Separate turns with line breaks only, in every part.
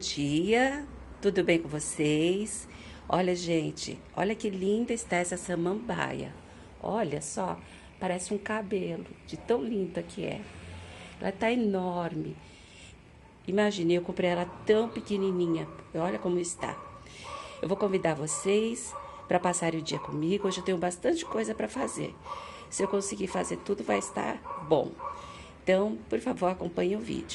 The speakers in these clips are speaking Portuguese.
dia, tudo bem com vocês? Olha, gente, olha que linda está essa samambaia. Olha só, parece um cabelo, de tão linda que é. Ela tá enorme. Imagine, eu comprei ela tão pequenininha. Olha como está. Eu vou convidar vocês para passarem o dia comigo. Hoje eu tenho bastante coisa para fazer. Se eu conseguir fazer tudo, vai estar bom. Então, por favor, acompanhe o vídeo.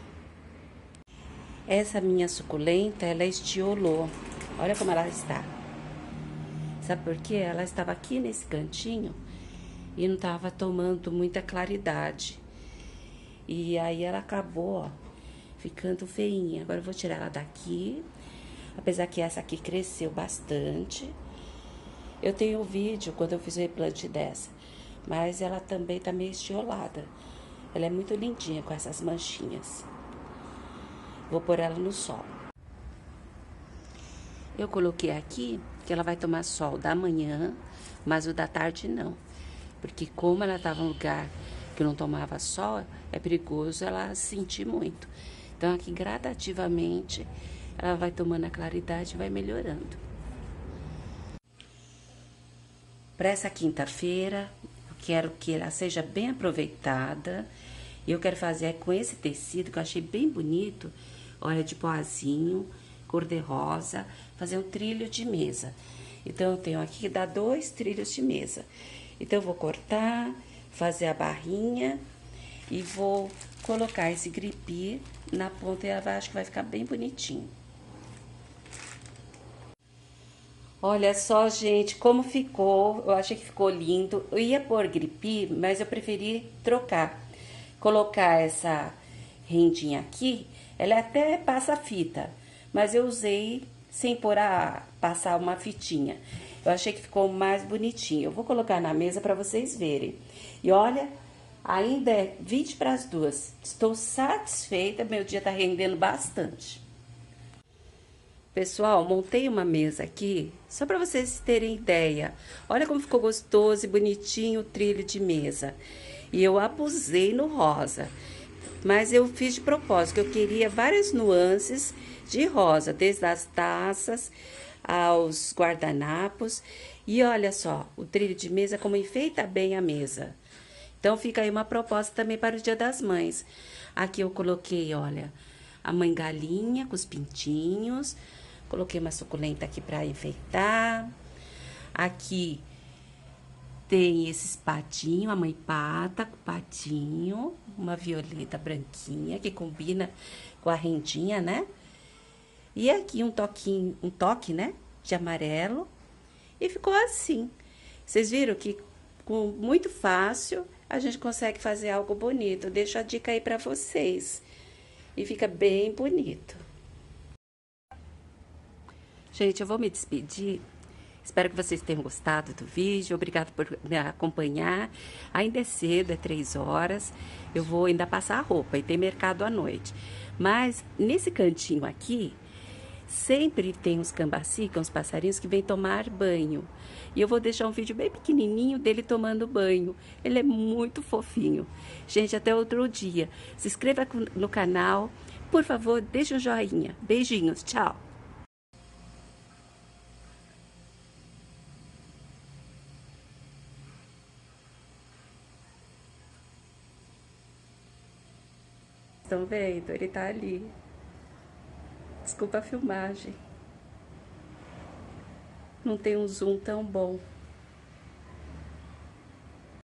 Essa minha suculenta, ela estiolou. Olha como ela está. Sabe por quê? Ela estava aqui nesse cantinho e não estava tomando muita claridade. E aí ela acabou, ó, ficando feinha. Agora eu vou tirar ela daqui. Apesar que essa aqui cresceu bastante. Eu tenho um vídeo quando eu fiz o replante dessa. Mas ela também tá meio estiolada. Ela é muito lindinha com essas manchinhas. Vou pôr ela no sol. Eu coloquei aqui que ela vai tomar sol da manhã, mas o da tarde não. Porque como ela estava em um lugar que não tomava sol, é perigoso ela sentir muito. Então aqui gradativamente ela vai tomando a claridade e vai melhorando. Para essa quinta-feira, eu quero que ela seja bem aproveitada. Eu quero fazer com esse tecido que eu achei bem bonito. Olha, de poazinho, cor-de-rosa, fazer um trilho de mesa. Então, eu tenho aqui que dá 2 trilhos de mesa. Então, eu vou cortar, fazer a barrinha e vou colocar esse gripi na ponta e acho que vai ficar bem bonitinho. Olha só, gente, como ficou. Eu achei que ficou lindo. Eu ia pôr gripi, mas eu preferi trocar. Colocar essa rendinha aqui, ela até passa fita, mas eu usei sem passar uma fitinha. Eu achei que ficou mais bonitinho. Eu vou colocar na mesa para vocês verem. E olha, ainda é 20 para as 2. Estou satisfeita, meu dia tá rendendo bastante. Pessoal, montei uma mesa aqui, só para vocês terem ideia. Olha como ficou gostoso e bonitinho o trilho de mesa. E eu abusei no rosa, mas eu fiz de propósito, que eu queria várias nuances de rosa, desde as taças aos guardanapos. E olha só, o trilho de mesa, como enfeita bem a mesa. Então, fica aí uma proposta também para o Dia das Mães. Aqui eu coloquei, olha, a mãe galinha com os pintinhos. Coloquei uma suculenta aqui para enfeitar. Aqui tem esses patinhos, a mãe pata com patinho, uma violeta branquinha que combina com a rendinha, né? E aqui um toque, né, de amarelo. E ficou assim. Vocês viram que com muito fácil a gente consegue fazer algo bonito. Deixo a dica aí para vocês. E fica bem bonito. Gente, eu vou me despedir. Espero que vocês tenham gostado do vídeo. Obrigada por me acompanhar. Ainda é cedo, é 3 horas. Eu vou ainda passar a roupa e tem mercado à noite. Mas nesse cantinho aqui, sempre tem uns cambaci, que são uns passarinhos que vêm tomar banho. E eu vou deixar um vídeo bem pequenininho dele tomando banho. Ele é muito fofinho. Gente, até outro dia. Se inscreva no canal. Por favor, deixe um joinha. Beijinhos. Tchau. Estão vendo? Ele tá ali. Desculpa a filmagem. Não tem um zoom tão bom.